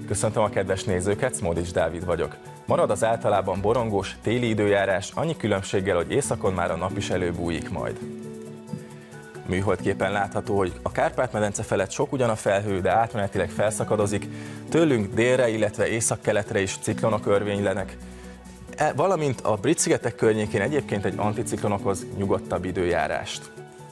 Köszöntöm a kedves nézőket, Smodics Dávid vagyok. Marad az általában borongós, téli időjárás, annyi különbséggel, hogy északon már a nap is előbújik majd. Műholdképen látható, hogy a Kárpát-medence felett sok ugyan a felhő, de átmenetileg felszakadozik, tőlünk délre, illetve északkeletre is ciklonok örvénylenek, valamint a Brit-szigetek környékén egyébként egy anticikon okoz nyugodtabb időjárást.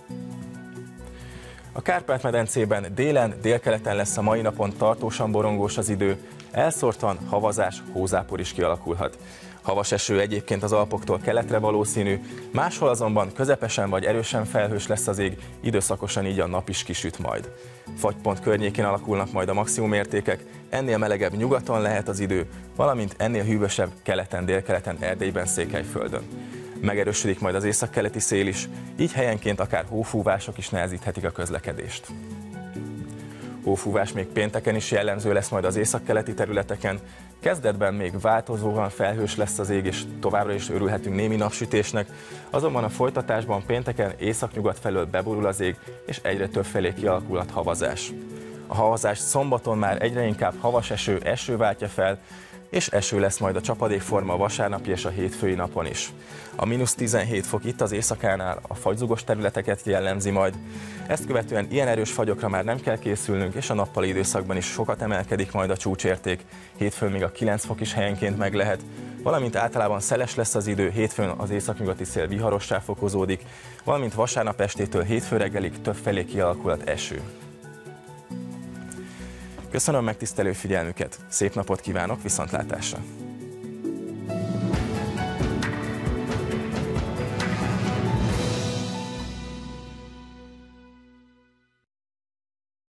A Kárpát-medencében délen, délkeleten lesz a mai napon tartósan borongós az idő, elszórtan havazás, hózápor is kialakulhat. Havas eső egyébként az Alpoktól keletre valószínű, máshol azonban közepesen vagy erősen felhős lesz az ég, időszakosan így a nap is kisüt majd. Fagypont környékén alakulnak majd a maximumértékek, ennél melegebb nyugaton lehet az idő, valamint ennél hűvösebb keleten, délkeleten, Erdélyben, Székelyföldön. Megerősödik majd az északkeleti szél is, így helyenként akár hófúvások is nehezíthetik a közlekedést. Hófúvás még pénteken is jellemző lesz majd az északkeleti területeken, kezdetben még változóan felhős lesz az ég, és továbbra is örülhetünk némi napsütésnek, azonban a folytatásban pénteken északnyugat felől beborul az ég, és egyre több felé kialakulhat havazás. A havazás szombaton már egyre inkább havas eső váltja fel, és eső lesz majd a csapadékforma a vasárnapi és a hétfői napon is. A -17 fok itt az éjszakánál a fagyzugos területeket jellemzi majd. Ezt követően ilyen erős fagyokra már nem kell készülnünk, és a nappali időszakban is sokat emelkedik majd a csúcsérték. Hétfőn még a 9 fok is helyenként meg lehet, valamint általában szeles lesz az idő, hétfőn az északnyugati szél viharossá fokozódik, valamint vasárnap estétől hétfő reggelig többfelé kialakulhat eső. Köszönöm megtisztelő figyelmüket, szép napot kívánok, viszontlátásra!